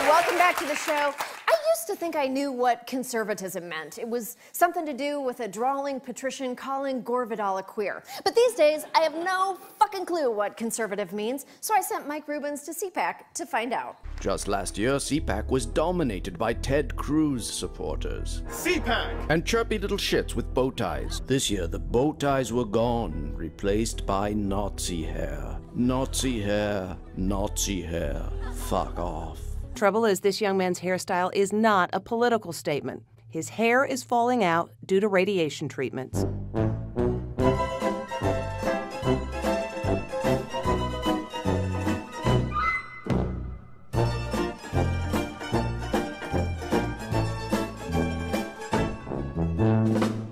Welcome back to the show. I used to think I knew what conservatism meant. It was something to do with a drawling patrician calling Gore Vidal a queer. But these days, I have no fucking clue what conservative means, so I sent Mike Rubens to CPAC to find out. Just last year, CPAC was dominated by Ted Cruz supporters. CPAC! And chirpy little shits with bow ties. This year, the bow ties were gone, replaced by Nazi hair. Nazi hair, Nazi hair. Fuck off. Trouble is, this young man's hairstyle is not a political statement. His hair is falling out due to radiation treatments.